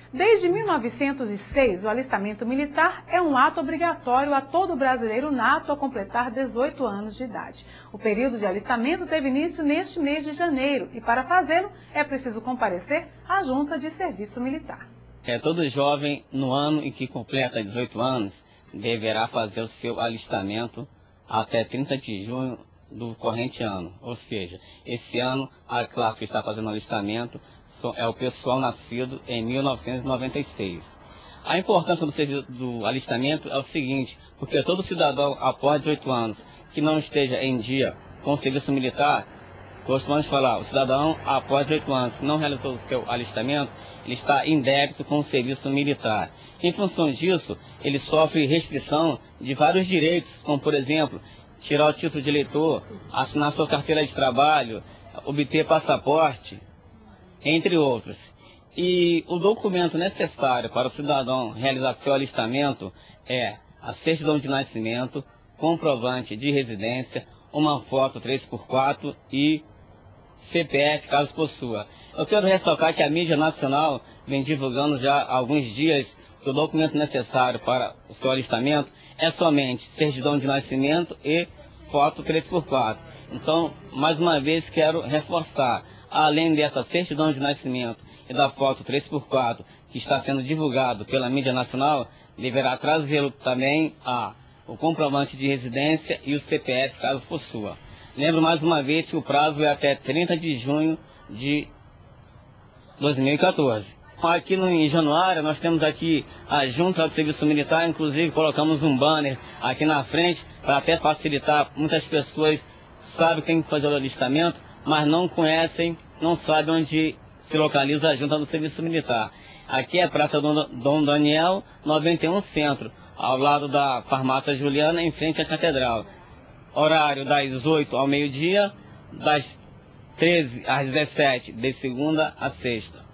Desde 1906, o alistamento militar é um ato obrigatório a todo brasileiro nato ao completar 18 anos de idade. O período de alistamento teve início neste mês de janeiro e, para fazê-lo, é preciso comparecer à Junta de Serviço Militar. Todo jovem, no ano em que completa 18 anos, deverá fazer o seu alistamento até 30 de junho do corrente ano. Ou seja, esse ano a classe que está fazendo o alistamento é o pessoal nascido em 1996. A importância do alistamento é o seguinte, porque todo cidadão após 18 anos que não esteja em dia com o serviço militar, costumamos falar, o cidadão após 18 anos que não realizou o seu alistamento, ele está em débito com o serviço militar. Em função disso, ele sofre restrição de vários direitos, como por exemplo, tirar o título de eleitor, assinar sua carteira de trabalho, obter passaporte, entre outros. E o documento necessário para o cidadão realizar seu alistamento é a certidão de nascimento, comprovante de residência, uma foto 3x4 e CPF, caso possua. Eu quero ressaltar que a mídia nacional vem divulgando já há alguns dias que o documento necessário para o seu alistamento é somente certidão de nascimento e foto 3x4. Então, mais uma vez, quero reforçar, além dessa certidão de nascimento e da foto 3x4 que está sendo divulgado pela mídia nacional, deverá trazê-lo também o comprovante de residência e o CPF, caso possua. Lembro mais uma vez que o prazo é até 30 de junho de 2014. Aqui em Januário nós temos aqui a Junta do Serviço Militar, inclusive colocamos um banner aqui na frente para até facilitar. Muitas pessoas sabem que tem que fazer o alistamento, mas não conhecem, não sabem onde se localiza a Junta do Serviço Militar. Aqui é Praça Dom Daniel, 91 Centro, ao lado da Farmácia Juliana, em frente à Catedral. Horário das 8 ao meio-dia, das 13 às 17, de segunda a sexta.